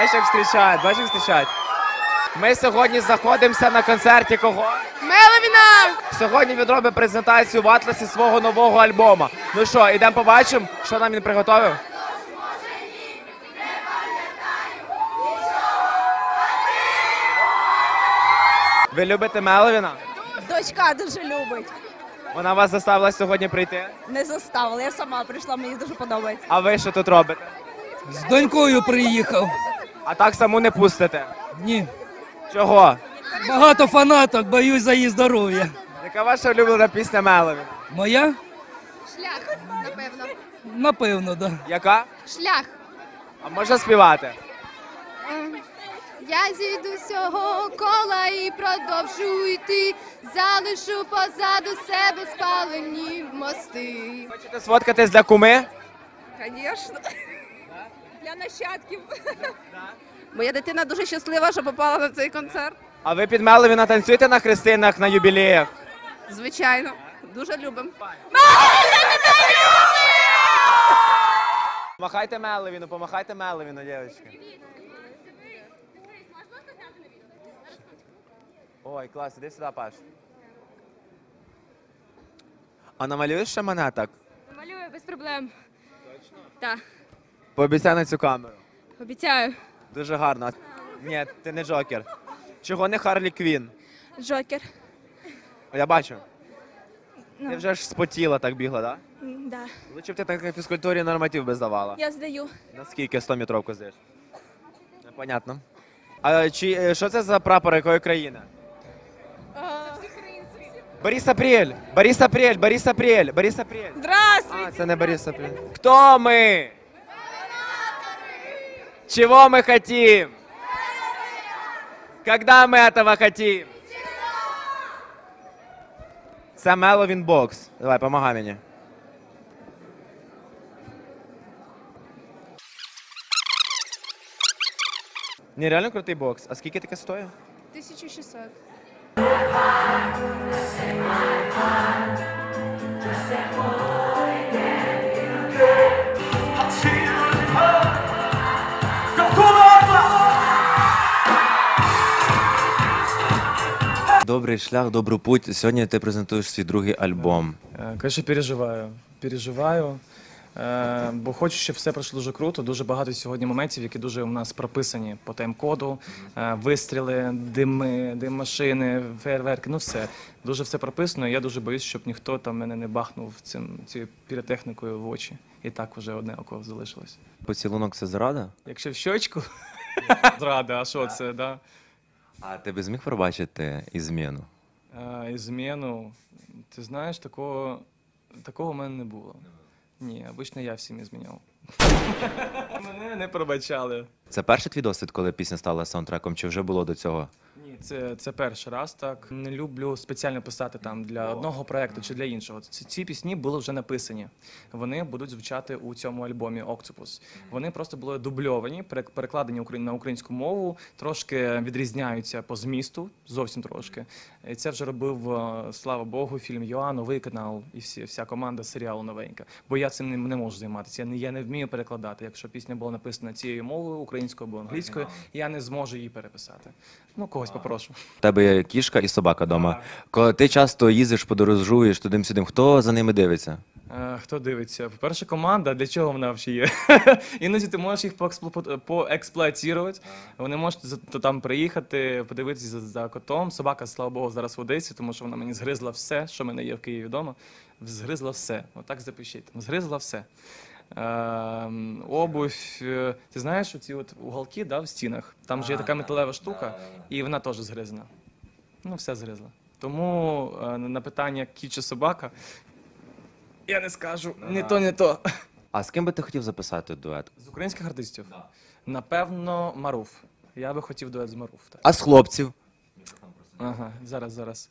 Бачиш, як зустрічають. Ми сьогодні знаходимося на концерті кого? Меловіна! Сьогодні він робить презентацію в Атласі свого нового альбома. Ну що, ідемо побачимо, що нам він приготовив? Ви любите Меловіна? Дочка дуже любить. Вона вас заставила сьогодні прийти? Не заставила, я сама прийшла, мені дуже подобається. А ви що тут робите? З донькою приїхав. А так саму не пустите? Ні. Чого? Багато фанаток, боюсь за її здоров'я. Яка ваша улюблена пісня Меловіна? Моя? Шлях, напевно. Напевно, да. Яка? Шлях. А можна співати? Я зійду з цього кола і продовжу йти. Залишу позаду себе спалені мости. Хочете сфоткатись для куми? Звісно. Для нащадків. Моя дитина дуже щаслива, що попала на цей концерт. А ви під Меловіна танцюєте на хрестинах, на юбілеях? Звичайно. Дуже любимо. Помахайте Меловіну, дівчатки. Ой, клас, іди сюди, Паш. А намалюєш ще мене так? Малюю без проблем. Точно? Так, Пообіцяй на цю камеру. обіцяю. Дуже гарно. Ні, ти не Джокер. Чого не Харлі Квін? Джокер. Я бачу. Ти вже ж спотіла так бігла, так? Да. Лучше б ти так на фізкультурі норматив би здавала. Я здаю. Наскільки 100-метровку здаєш? Непонятно. А що це за прапор якої країни? Борис Апрель! Здравствуйте! А, це не Борис Апрель. Хто ми? Чего мы хотим? Когда мы этого хотим? Це Меловін бокс. Давай, помагай мені. Нереально крутий бокс. А скільки таке стоїть? 1600. Добрий шлях, добрий путь. Сьогодні ти презентуєш свій другий альбом. Конечно, переживаю, бо хочу, щоб все пройшло дуже круто. Дуже багато сьогодні моментів, які дуже у нас прописані по тайм-коду, вистріли, дим машини, фейерверки, ну все. Дуже все прописано, і я дуже боюсь, щоб ніхто там мене не бахнув цією піротехнікою в очі. І так вже одне око залишилось. Поцілунок – це зрада? Якщо в щочку, зрада, а що це, да? А ти би зміг пробачити і зміну? І зміну, ти знаєш, такого в мене не було. Ні, обично я всім і зміняв. Мене не пробачали. Це перший твій досвід, коли пісня стала саундтреком, чи вже було до цього? Ні, це перший раз так. Не люблю спеціально писати там для одного проєкту чи для іншого. Ці пісні були вже написані. Вони будуть звучати у цьому альбомі «Octopus». Вони просто були дубльовані, перекладені на українську мову, трошки відрізняються по змісту, зовсім трошки. І це вже робив, слава Богу, фільм «ЮА», новий канал і вся команда серіалу новенька. Бо я цим не можу займатися. Я не вмію перекладати. Якщо пісня була написана цією мовою, українською або англійською, я не зможу її переписати. Ну, когось попрошу. У тебе є кішка і собака вдома. Коли ти часто їздиш, подорожуєш туди-сюди, хто за ними дивиться? Хто дивиться? По-перше, команда, для чого вона взагалі є? Іноді ти можеш їх поексплуатувати, вони можуть там приїхати, подивитися за котом. Собака, слава Богу, зараз в Одесі, тому що вона мені згризла все, що в мене є в Києві вдома. Згризла все. Отак запишіть. Згризла все. Обувь. Ти знаєш, оці от уголки, да, в стінах, там же є така металева штука, і вона теж згризана. Ну, все згризла. Тому на питання кіт чи собака я не скажу не то. А з ким би ти хотів записати дует? З українських артистів? Напевно, Маруф. Я би хотів дует з Маруф. Так. А з хлопців? Ага, зараз.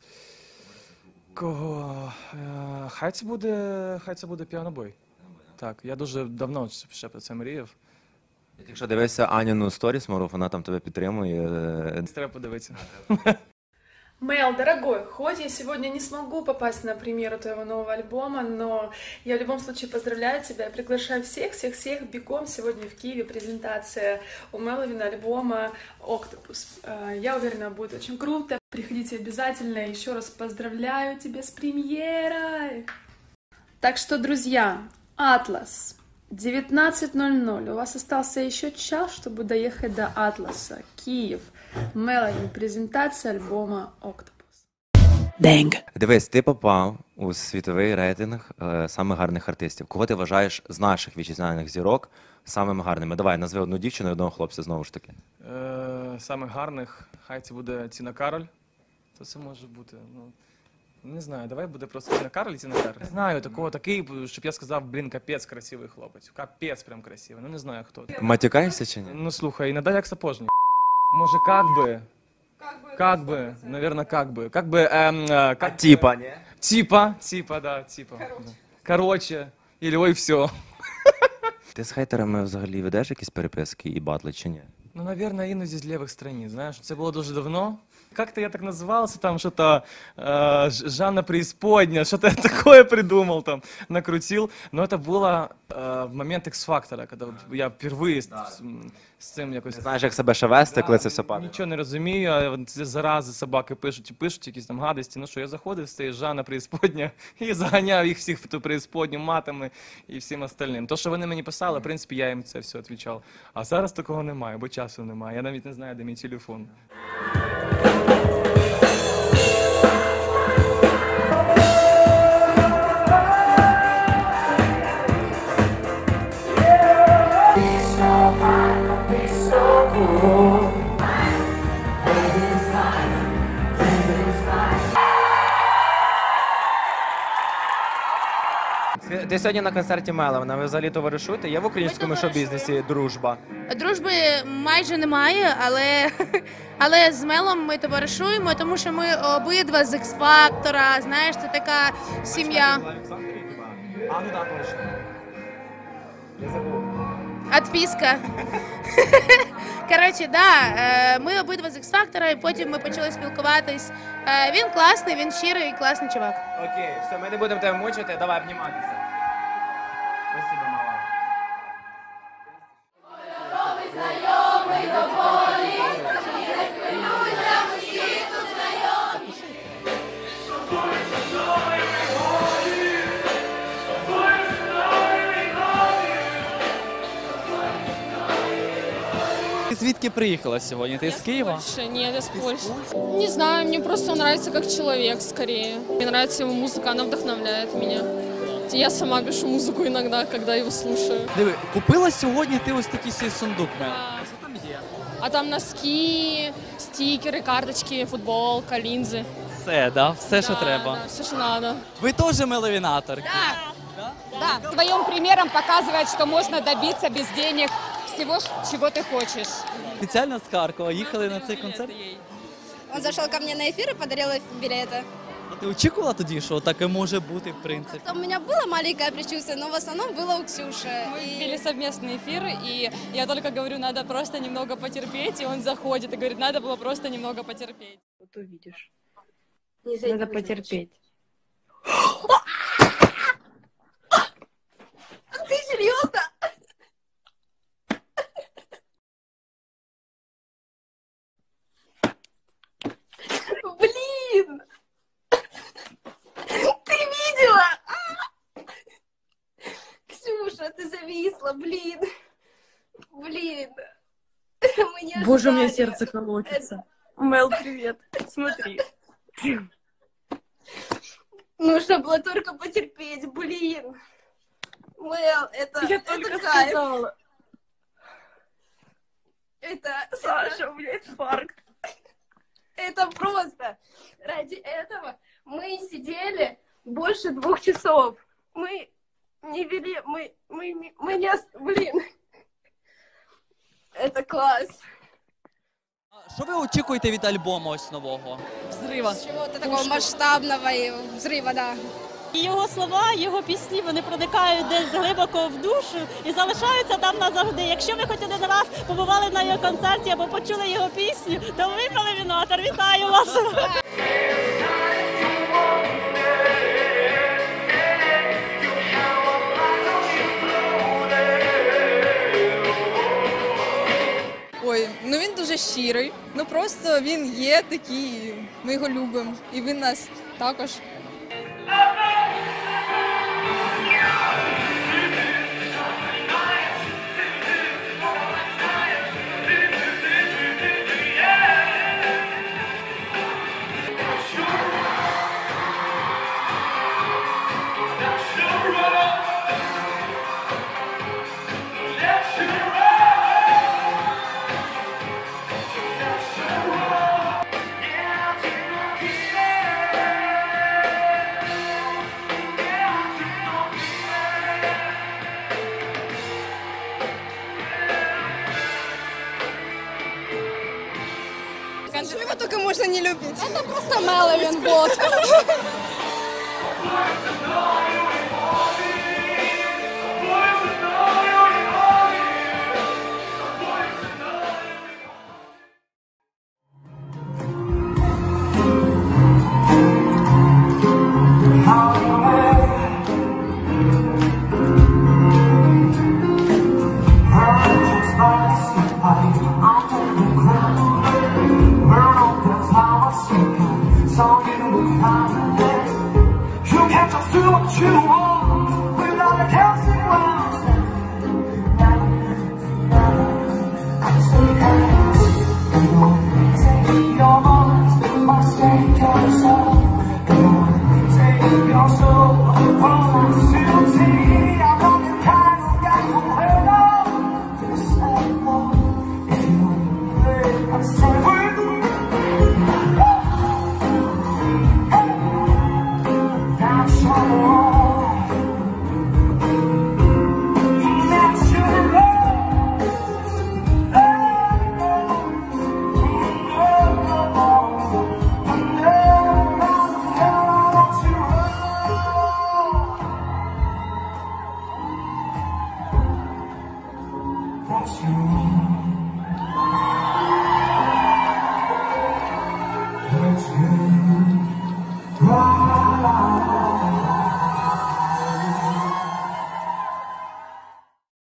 Кого? Хай це буде піанобой. Так, я дуже давно ще про це мріяв. Якщо дивишся Аніну сторіс, Маруф, вона там тебе підтримує. Треба подивитися. Мэл, дорогой, хоть я сегодня не смогу попасть на премьеру твоего нового альбома, но я в любом случае поздравляю тебя и приглашаю всех бегом сегодня в Киеве презентация у Меловина альбома «Октопус». Я уверена, будет очень круто. Приходите обязательно. Еще раз поздравляю тебя с премьерой! Так что, друзья, Атлас, 19:00. У вас остался еще час, чтобы доехать до Атласа. Киев. Меловин. Презентація альбома «Октопус». Дивись, ти попав у світовий рейтинг самих гарних артистів. Кого ти вважаєш з наших вітчизняних зірок самими гарними? Давай, назви одну дівчину і одного хлопця знову ж таки. Самих гарних, хай це буде Тіна Кароль. То це може бути, ну, не знаю, давай буде просто Тіна Кароль і Тіна Кароль. Не знаю такого, такий, щоб я сказав, блін, капець красивий хлопець. Капець прям красивий, ну не знаю хто. Матюкаєшся чи ні? Ну слухай, іноді як сапожник. Може, наверное, как бы, Типа, ні? Типа, да. Короче, или ой, все. Ти з хейтерами взагалі ведеш якісь переписки і батли чи ні? Ну, наверное, іноді з лівих страниць, знаєш, це було дуже давно. Как-то я так назывался, там что-то Жанна Преисподня, что-то я такое придумал, там, накрутил. Но это было в момент X-фактора, когда я впервые з цим якось... Ти знаєш, як себе ще вести, коли це все падає? Нічого не розумію, а ці зарази собаки пишуть якісь там гадості. Ну що, я заходив з цієї Жанна Преисподня і заганяв їх всіх в ту преисподню матами і всім остальним. То, що вони мені писали, в принципі, я їм це все відповідав. А зараз такого немає, бо часу немає. Я навіть не знаю, де мій телефон. Ти сьогодні на концерті Меловина, ви взагалі товаришуєте? Є в українському шоу-бізнесі дружба? Дружби майже немає, але з Мелом ми товаришуємо, тому що ми обидва з X-фактора, знаєш, це така сім'я. А, ну так, точно. Я забув. Отписка. Коротше, да, ми обидва з X-фактора, і потім ми почали спілкуватись. Він класний, він щирий, класний чувак. Окей, все, ми не будемо тебе мучити, давай обніматися. Спасибо, мала. Звідки приїхала сьогодні? Ти з Києва? Польши. Нет, я с Польши. Не знаю, мне просто он нравится как человек скорее. Мне нравится его музыка, она вдохновляет меня. Я сама пишу музыку иногда, когда его слушаю. Диви, купила сьогодні ти ось такий свій сундук. Да. Що там є? А там носки, стикеры, карточки, футболка, линзы. Все, да? Все, що Да, треба. да, все, что надо. Ви теж меловінатор? Да, твоим примером показывает, что можно добиться без денег всего, чего ты хочешь. Спеціально з Харкова їхали на цей концерт? Он зашел ко мне на эфир и подарил билеты. А ти очікувала тоді, що таке може бути, в принципі? У меня было маленькое предчувствие, но в основном было у Ксюши. Мы вели совместный эфир, и я только говорю, надо просто немного потерпеть, и он заходит и говорит, надо было просто немного потерпеть. Вот увидишь. Надо потерпеть. Ты серьезно? Блин! Ты видела? Ксюша, ты зависла, блин. Блин. Мы не Боже, у меня ожидали. сердце колотится. Мел, привет. Смотри. Нужно было только потерпеть, блин. Мэл, Я только кайф. сказала. Саша, у меня инфаркт. Это просто. Ради этого мы сидели больше 2 часов. Мы не вели, мы не... Блин. Это класс. Що ви очікуєте від альбому ось нового? Взрыва. Чего-то такого масштабного и взрыва, да. Його слова, його пісні, вони проникають десь глибоко в душу і залишаються там назавжди. Якщо ви хоч один раз побували на його концерті або почули його пісню, то ви виграли Вінатор. Вітаю вас! Ой, ну він дуже щирий. Ну просто він є такий, ми його любимо. І він нас також. Его только можно не любить. Это просто Меловин, вот.